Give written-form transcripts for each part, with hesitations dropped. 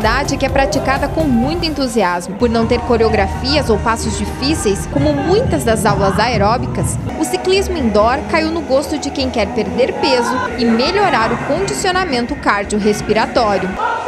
modalidade que é praticada com muito entusiasmo. Por não ter coreografias ou passos difíceis, como muitas das aulas aeróbicas, o ciclismo indoor caiu no gosto de quem quer perder peso e melhorar o condicionamento cardiorrespiratório.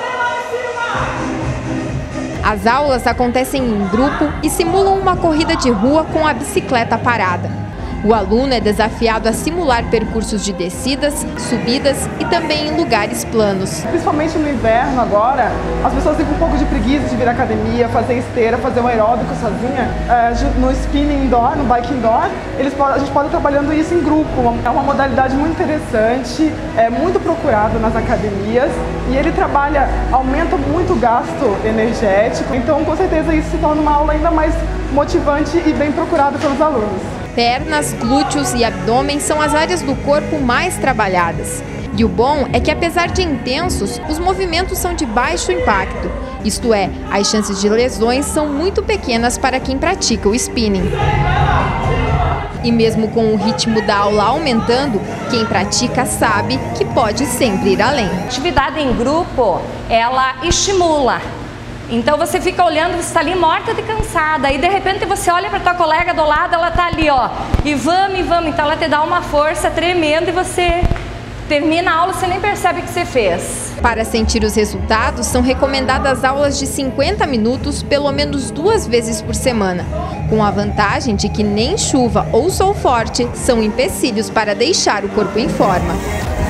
As aulas acontecem em grupo e simulam uma corrida de rua com a bicicleta parada. O aluno é desafiado a simular percursos de descidas, subidas e também em lugares planos. Principalmente no inverno agora, as pessoas têm um pouco de preguiça de vir à academia, fazer esteira, fazer um aeróbico sozinha. No spinning indoor, no bike indoor, a gente pode ir trabalhando isso em grupo. É uma modalidade muito interessante, é muito procurado nas academias e ele aumenta muito o gasto energético. Então, com certeza, isso se torna uma aula ainda mais motivante e bem procurada pelos alunos. Pernas, glúteos e abdômen são as áreas do corpo mais trabalhadas. E o bom é que, apesar de intensos, os movimentos são de baixo impacto. Isto é, as chances de lesões são muito pequenas para quem pratica o spinning. E mesmo com o ritmo da aula aumentando, quem pratica sabe que pode sempre ir além. Atividade em grupo, ela estimula. Então você fica olhando, você está ali morta de cansada, e de repente você olha para tua colega do lado, ela está ali, ó, e vamos, então ela te dá uma força tremenda e você termina a aula, você nem percebe o que você fez. Para sentir os resultados, são recomendadas aulas de 50 minutos, pelo menos 2 vezes por semana, com a vantagem de que nem chuva ou sol forte são empecilhos para deixar o corpo em forma.